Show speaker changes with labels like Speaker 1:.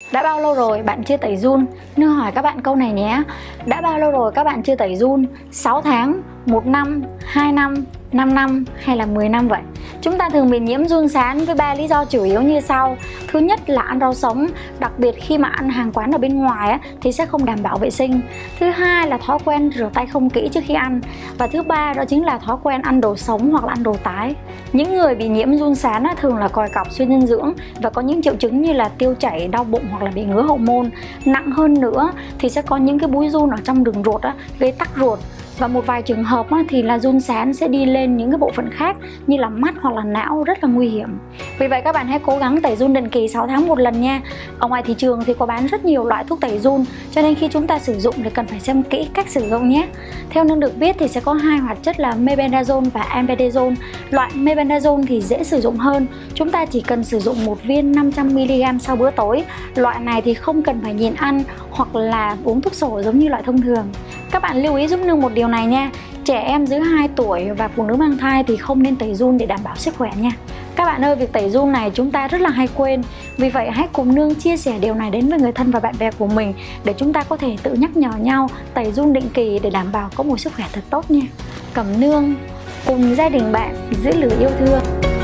Speaker 1: Đã bao lâu rồi bạn chưa tẩy giun? Nương hỏi các bạn câu này nhé. Đã bao lâu rồi các bạn chưa tẩy giun? 6 tháng, 1 năm, 2 năm, 5 năm hay là 10 năm vậy? Chúng ta thường bị nhiễm giun sán với 3 lý do chủ yếu như sau. Thứ nhất là ăn rau sống, đặc biệt khi mà ăn hàng quán ở bên ngoài thì sẽ không đảm bảo vệ sinh. Thứ hai là thói quen rửa tay không kỹ trước khi ăn. Và thứ ba đó chính là thói quen ăn đồ sống hoặc là ăn đồ tái. Những người bị nhiễm giun sán thường là còi cọc, suy dinh dưỡng và có những triệu chứng như là tiêu chảy, đau bụng hoặc là bị ngứa hậu môn. Nặng hơn nữa thì sẽ có những cái búi giun ở trong đường ruột gây tắc ruột. Và một vài trường hợp thì là giun sán sẽ đi lên những cái bộ phận khác như là mắt hoặc là não, rất là nguy hiểm. Vì vậy các bạn hãy cố gắng tẩy giun định kỳ 6 tháng một lần nha. Ở ngoài thị trường thì có bán rất nhiều loại thuốc tẩy giun, cho nên khi chúng ta sử dụng thì cần phải xem kỹ cách sử dụng nhé. Theo Nương được biết thì sẽ có hai hoạt chất là mebendazole và albendazole. Loại mebendazole thì dễ sử dụng hơn, chúng ta chỉ cần sử dụng một viên 500mg sau bữa tối. Loại này thì không cần phải nhịn ăn hoặc là uống thuốc sổ giống như loại thông thường. Các bạn lưu ý giúp Nương một điều này nha. Trẻ em dưới 2 tuổi và phụ nữ mang thai thì không nên tẩy giun để đảm bảo sức khỏe nha. Các bạn ơi, việc tẩy giun này chúng ta rất là hay quên. Vì vậy hãy cùng Nương chia sẻ điều này đến với người thân và bạn bè của mình để chúng ta có thể tự nhắc nhở nhau tẩy giun định kỳ để đảm bảo có một sức khỏe thật tốt nha. Cẩm Nương cùng gia đình bạn giữ lửa yêu thương.